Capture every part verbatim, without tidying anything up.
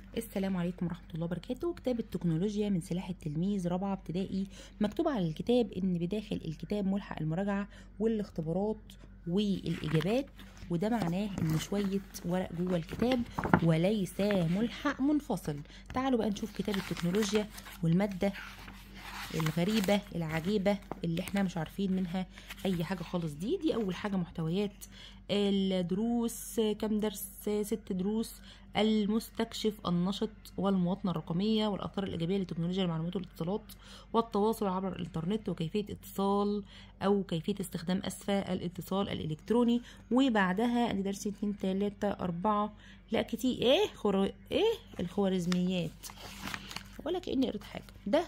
السلام عليكم ورحمة الله وبركاته. كتاب التكنولوجيا من سلاح التلميذ رابعة ابتدائي. مكتوب على الكتاب ان بداخل الكتاب ملحق المراجعة والاختبارات والاجابات، وده معناه ان شوية ورق جوه الكتاب وليس ملحق منفصل. تعالوا بقى نشوف كتاب التكنولوجيا والمادة الغريبة العجيبة اللي احنا مش عارفين منها اي حاجة خالص. دي دي اول حاجة محتويات الدروس. كم درس؟ ست دروس. المستكشف، النشط، والمواطنة الرقمية، والآثار الإيجابية لتكنولوجيا المعلومات والاتصالات، والتواصل عبر الإنترنت، وكيفية اتصال أو كيفية استخدام أسفة الاتصال الإلكتروني. وبعدها أدي درس اتنين تلاتة أربعة، لا كتير. إيه خرو... إيه الخوارزميات، ولا كأني قريت حاجة. ده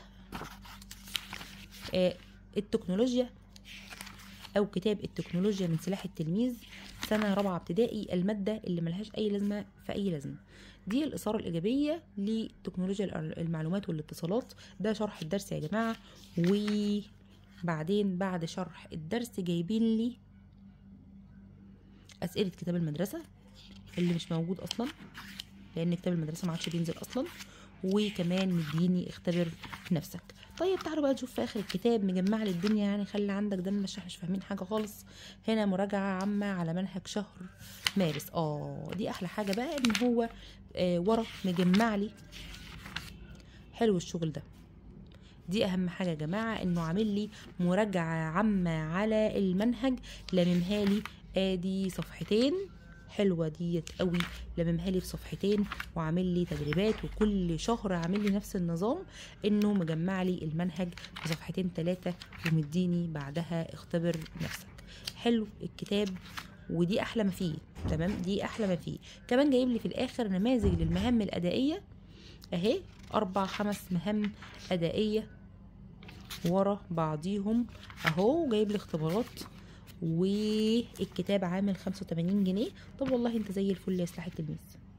آه التكنولوجيا او كتاب التكنولوجيا من سلاح التلميذ سنه رابعه ابتدائي. الماده اللي ملهاش اي لازمه في اي لازمه دي الاثاره الايجابيه لتكنولوجيا المعلومات والاتصالات. ده شرح الدرس يا جماعه. وبعدين بعد شرح الدرس جايبين لي اسئله كتاب المدرسه اللي مش موجود اصلا، لان كتاب المدرسه ما عادش بينزل اصلا. وكمان مديني اختبر نفسك. طيب تعالوا بقى نشوف في اخر الكتاب مجمع لي الدنيا، يعني خلي عندك دم مش مش فاهمين حاجه خالص. هنا مراجعه عامه على منهج شهر مارس. اه دي احلى حاجه بقى، ان هو آه ورا مجمع لي. حلو الشغل ده. دي اهم حاجه يا جماعه، انه عامل لي مراجعه عامه على المنهج، لممها لي ادي صفحتين. حلوه ديت قوي، لممها لي في صفحتين، وعامل لي تدريبات، وكل شهر عامل لي نفس النظام، انه مجمع لي المنهج في صفحتين ثلاثه، ومديني بعدها اختبر نفسك. حلو الكتاب، ودي احلى ما فيه. تمام، دي احلى ما فيه. كمان جايب لي في الاخر نماذج للمهام الادائيه اهي، اربع خمس مهام ادائيه ورا بعضيهم اهو. جايب لي اختبارات، والكتاب عامل خمسة وتمانين جنيه. طب والله انت زي الفل يا سلاح التلميذ.